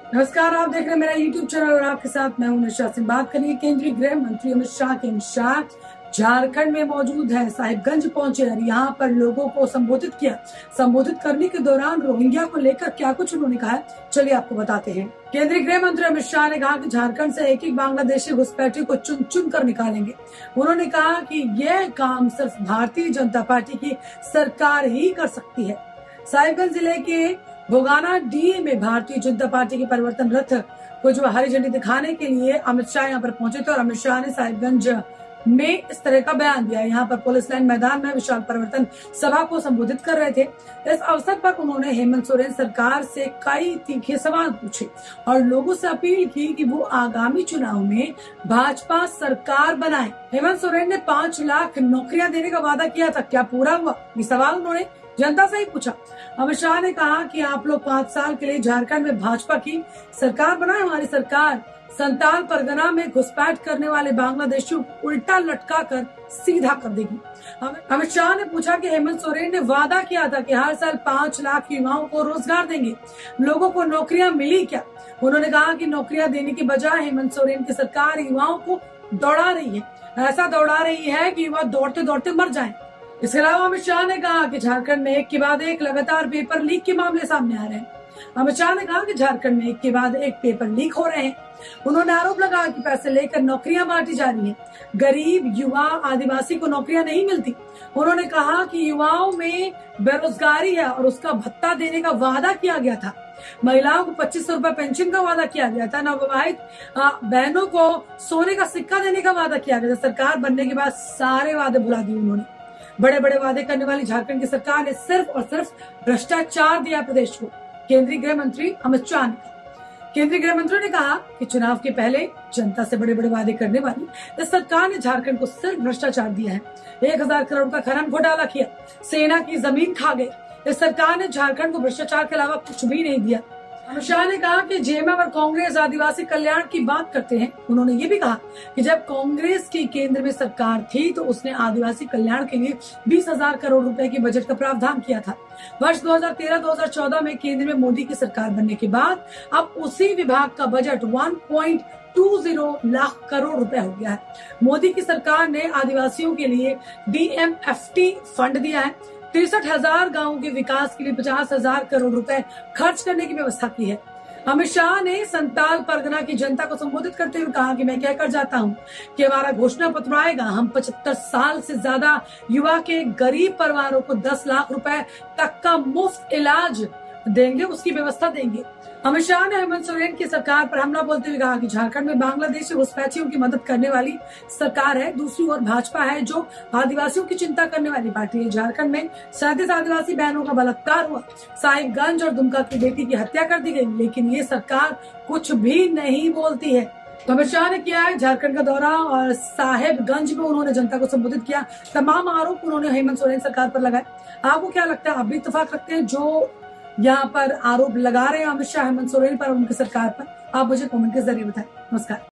नमस्कार, आप देख रहे हैं मेरा YouTube चैनल और आपके साथ मैं हूं निशा सिंह। बात करेंगे केंद्रीय गृह मंत्री अमित शाह के। अमित शाह झारखंड में मौजूद है, साहिबगंज पहुंचे और यहाँ पर लोगों को संबोधित किया। संबोधित करने के दौरान रोहिंग्या को लेकर क्या कुछ उन्होंने कहा है, चलिए आपको बताते हैं। केंद्रीय गृह मंत्री अमित शाह ने कहा कि झारखंड से एक एक बांग्लादेशी घुसपैठियों को चुन चुन कर निकालेंगे। उन्होंने कहा कि यह काम सिर्फ भारतीय जनता पार्टी की सरकार ही कर सकती है। साहिबगंज जिले के भोगाना डी में भारतीय जनता पार्टी के परिवर्तन रथ को जो हरी झंडी दिखाने के लिए अमित शाह यहाँ पर पहुंचे थे और अमित शाह ने साहिबगंज में इस तरह का बयान दिया। यहाँ पर पुलिस लाइन मैदान में विशाल परिवर्तन सभा को संबोधित कर रहे थे। इस अवसर पर उन्होंने हेमंत सोरेन सरकार से कई तीखे सवाल पूछे और लोगों से अपील की कि वो आगामी चुनाव में भाजपा सरकार बनाए। हेमंत सोरेन ने 5 लाख नौकरियां देने का वादा किया था, क्या पूरा हुआ? ये सवाल उन्होंने जनता से ही पूछा। अमित शाह ने कहा कि आप लोग 5 साल के लिए झारखंड में भाजपा की सरकार बनाए। हमारी सरकार संताल परगना में घुसपैठ करने वाले बांग्लादेशियों को उल्टा लटका कर सीधा कर देगी। अमित शाह ने पूछा कि हेमंत सोरेन ने वादा किया था कि हर साल 5 लाख युवाओं को रोजगार देंगे, लोगों को नौकरियां मिली क्या? उन्होंने कहा कि नौकरियां देने की बजाय हेमंत सोरेन की सरकार युवाओं को दौड़ा रही है। ऐसा दौड़ा रही है कि युवा दौड़ते दौड़ते मर जाएं। इसके अलावा अमित शाह ने कहा कि झारखंड में एक के बाद एक लगातार पेपर लीक के मामले सामने आ रहे हैं। अमित शाह ने कहा कि झारखंड में एक के बाद एक पेपर लीक हो रहे हैं। उन्होंने आरोप लगाया कि पैसे लेकर नौकरियां बांटी जा रही हैं। गरीब युवा आदिवासी को नौकरियां नहीं मिलती। उन्होंने कहा कि युवाओं में बेरोजगारी है और उसका भत्ता देने का वादा किया गया था। महिलाओं को 2500 रुपए पेंशन का वादा किया गया था। नवविवाहित बहनों को सोने का सिक्का देने का वादा किया गया था। सरकार बनने के बाद सारे वादे भुला दिए उन्होंने। बड़े बड़े वादे करने वाली झारखंड की सरकार ने सिर्फ और सिर्फ भ्रष्टाचार दिया प्रदेश को। केंद्रीय गृह मंत्री अमित शाह ने केंद्रीय गृह मंत्री ने कहा कि चुनाव के पहले जनता से बड़े बड़े वादे करने वाली इस सरकार ने झारखंड को सिर्फ भ्रष्टाचार दिया है। 1000 करोड़ का खनन घोटाला किया, सेना की जमीन खा गए। इस सरकार ने झारखंड को भ्रष्टाचार के अलावा कुछ भी नहीं दिया। अमित शाह ने कहा कि जेएमएम और कांग्रेस आदिवासी कल्याण की बात करते हैं। उन्होंने ये भी कहा कि जब कांग्रेस की केंद्र में सरकार थी तो उसने आदिवासी कल्याण के लिए 20,000 करोड़ रुपए के बजट का प्रावधान किया था। वर्ष 2013-2014 में केंद्र में मोदी की सरकार बनने के बाद अब उसी विभाग का बजट 1.20 लाख करोड़ रुपए हो गया है। मोदी की सरकार ने आदिवासियों के लिए DMFT फंड दिया है। 63,000 गाँवों के विकास के लिए 50,000 करोड़ रुपए खर्च करने की व्यवस्था की है। अमित शाह ने संताल परगना की जनता को संबोधित करते हुए कहा कि मैं कहकर जाता हूं कि हमारा घोषणा पत्र आएगा। हम 75 साल से ज्यादा युवा के गरीब परिवारों को 10 लाख रुपए तक का मुफ्त इलाज देंगे, उसकी व्यवस्था देंगे। अमित शाह ने हेमंत सोरेन की सरकार पर हमला बोलते हुए कहा कि झारखंड में बांग्लादेशी घुसपैठियों की मदद करने वाली सरकार है। दूसरी ओर भाजपा है जो आदिवासियों की चिंता करने वाली पार्टी है। झारखंड में 37 आदिवासी बहनों का बलात्कार हुआ, साहिबगंज और दुमका की बेटी की हत्या कर दी गई, लेकिन ये सरकार कुछ भी नहीं बोलती है। तो अमित शाह ने किया है झारखंड का दौरा और साहेबगंज में उन्होंने जनता को संबोधित किया। तमाम आरोप उन्होंने हेमंत सोरेन सरकार पर लगाए। आपको क्या लगता है, आप भी इत्तेफाक रखते हैं जो यहाँ पर आरोप लगा रहे हैं अमित शाह हेमंत सोरेन पर और उनकी सरकार पर? आप मुझे कमेंट के जरिए बताएं। नमस्कार।